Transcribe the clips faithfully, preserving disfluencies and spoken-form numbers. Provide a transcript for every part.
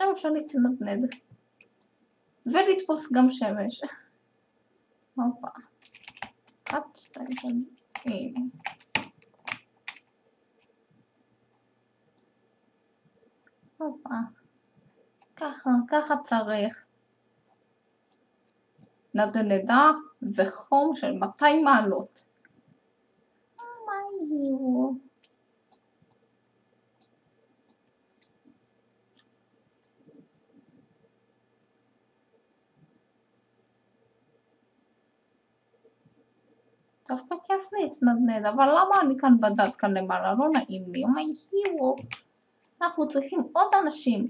עכשיו אפשר להתנדנד. ולתפוס גם שמש. הופה. אחת, שתיים, שלוש. הנה. הופה. ככה, ככה צריך. נדנדה וחום של מאתיים מעלות. מה יהיו? דווקא כיף להתנדנד, אבל למה אני כאן בדד כאן למעלה? לא נעים לי, מה יהיו? אנחנו צריכים עוד אנשים.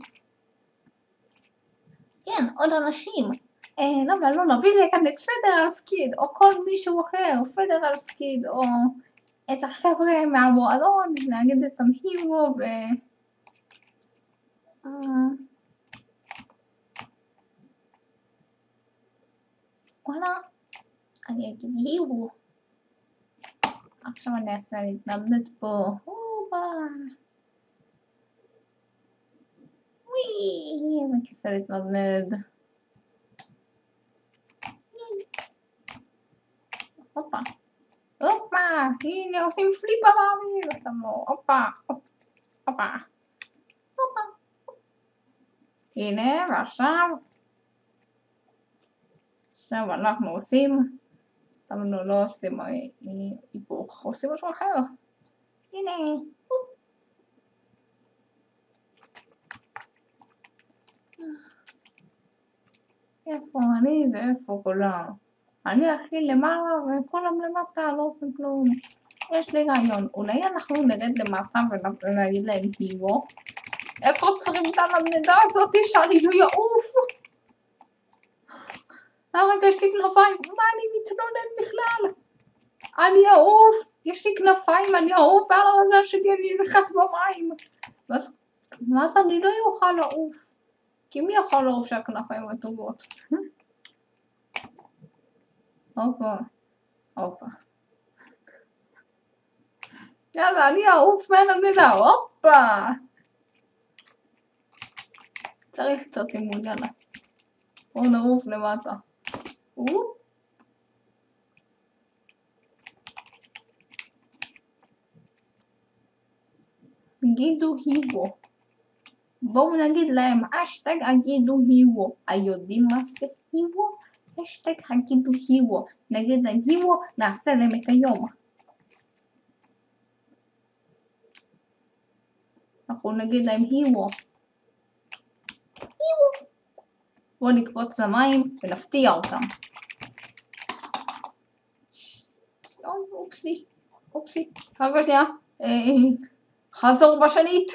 כן, עוד אנשים. אה, למה לא נביא לכאן את פדרל סקיד, או כל מישהו אחר, פדרל סקיד, או את החבר'ה מהמועדון, להגיד את המהירו ו... אה... וואלה, אני אגיד הירו. עכשיו אני אעשה להתנדנד פה. הובה. וואי, איזה כיף להתנדנד. הופה. הופה. הנה עושים פליפה באוויר. שמו. הופה. הופה. הופה. הנה ועכשיו. עכשיו אנחנו עושים. אנחנו לא עושים היפוך. עושים משהו אחר. הנה. איפה אני ואיפה כולם? אני הכי למעלה וכולם למטה לא עושים כלום. יש לי רעיון, אולי אנחנו נרד למטה ונגיד להם הירו? איך עוצרים את הנדנדה הזאת שאני לא יעוף? הרגע יש לי כנפיים, מה אני מתלונן בכלל? אני אעוף, יש לי כנפיים, אני אעוף ועל המזל שלי אני אלחץ במים. ואז אני לא יוכל לעוף. כי מי יכול לעוף שהכנפיים הטובות? הופה, הופה. יאללה, אני אעוף מהנדנדה, הופה! צריך קצת אימון, יאללה. בואו נעוף למטה. הופ. גידו הירו. בואו נגיד להם, אשטג הגידו הירו. היודעים מה זה הירו? אשטג הגידו הירו. נגיד להם הירו, נעשה להם את היום. אנחנו נגיד להם הירו. הירו. בואו נקפוץ למים ונפתיע אותם. אופסי, אופסי. רגע שנייה. חזור בשנית.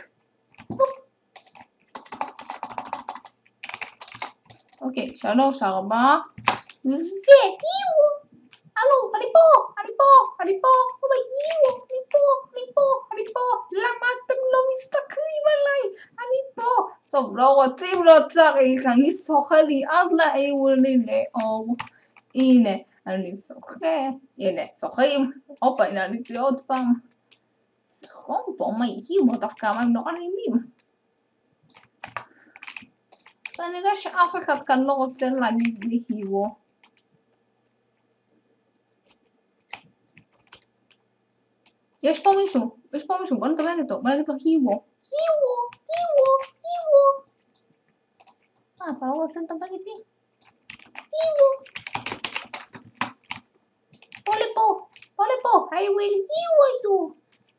אוקיי, שלוש, ארבע, והירו! הלו, אני פה, אני פה, אני פה, אבל הירו, אני פה, אני פה, אני פה, למה אתם לא מסתכלים עליי? אני פה. טוב, לא רוצים, לא צריך, אני שוחה לי עד לעיווני לאור. הנה, אני שוחה, הנה, שוחים, הופה, הנה, עליתי עוד פעם. זה חום פה, מה יהיו? דווקא מים נורא נעימים. כנראה שאף אחד כאן לא רוצה להגיד לי הירו. יש פה מישהו, יש פה מישהו, בוא נדבר איתו, בוא נגיד לו הירו. הירו, הירו, הירו. מה, אתה לא רוצה לדבר איתי? הירו. בוא לפה, בוא לפה, I will hear you.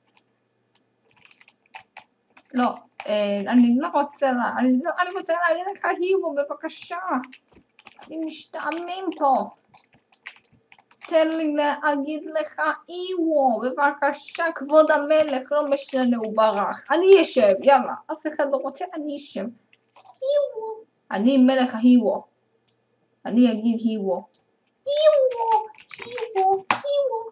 לא. אני לא רוצה לה, אני, לא, אני רוצה להגיד לך הירו בבקשה, אני משתעמם פה, תן לי להגיד לך הירו בבקשה כבוד המלך, לא משנה הוא ברח, אני אשב, יאללה, אף אחד לא רוצה, אני אשב, הירו, אני מלך ההירו, אני אגיד הירו, הירו, הירו, הירו,